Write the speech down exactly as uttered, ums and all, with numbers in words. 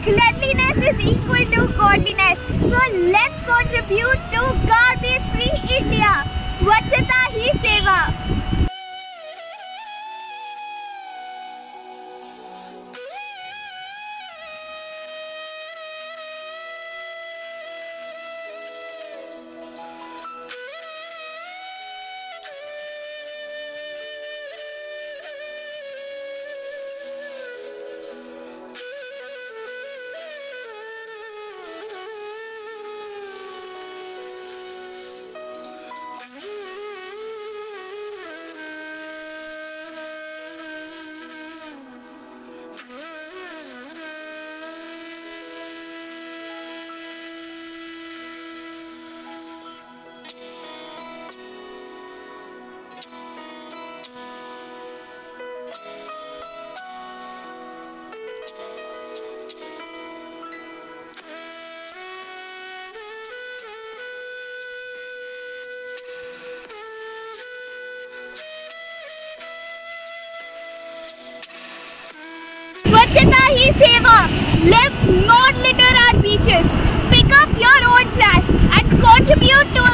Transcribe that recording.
cleanliness is equal to godliness. So let's contribute to garbage-free India. Swachhata hi seva. Swachhata hi seva. Let's not litter our beaches. Pick up your own trash and contribute to